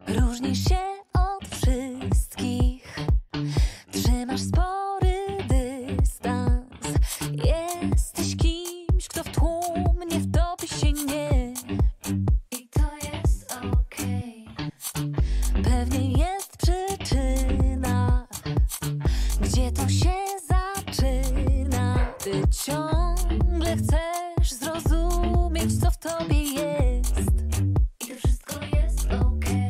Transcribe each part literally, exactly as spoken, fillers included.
Różnisz się od wszystkich, trzymasz spory dystans. Jesteś kimś, kto w tłum nie wtopi się nie. I to jest okej. Pewnie jest przyczyna, gdzie to się zaczyna. Ty ciągle chcesz zrozumieć, co w tobie jest. I to wszystko jest okej.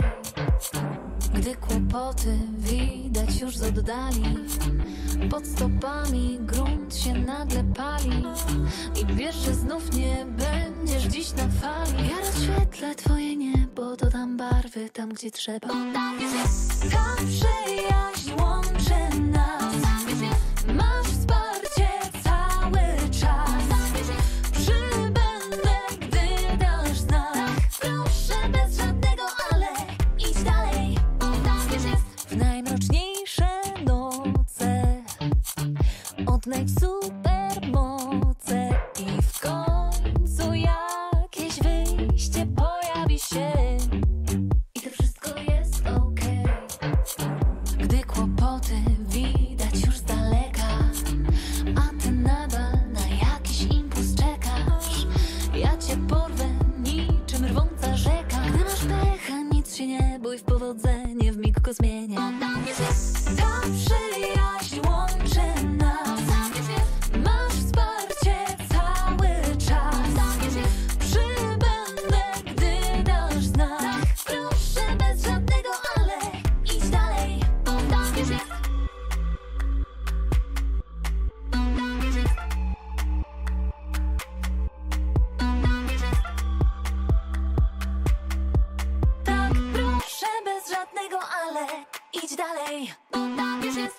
Gdy kłopoty widać już z oddali, pod stopami grunt się nagle pali i wiesz, że znów nie będziesz dziś na fali. Ja rozświetlę twoje niebo, dodam barwy tam, gdzie trzeba. Ta przyjaźń łączy nas, masz wsparcie cały czas. Przybędę, gdy dasz znak. Proszę bez żadnego ale, idź dalej, bo tak już jest. W najmroczniejsze noce odnajdź supermoce i w końcu jakieś wyjście pojawi się. I to wszystko jest okej. Gdy kłopoty widać już z daleka, a ty nadal na jakiś impuls czekasz, ja cię porwę niczym rwąca rzeka. Gdy masz pecha, nic się nie bój, w powodzenie wmig go zmienia. Ta przyjaźń łączy nas, masz wsparcie cały czas. Przybędę, gdy dasz znak. Proszę bez żadnego ale, idź dalej, bo tak już jest. Tak, proszę bez żadnego ale, idź dalej, bo tak już jest.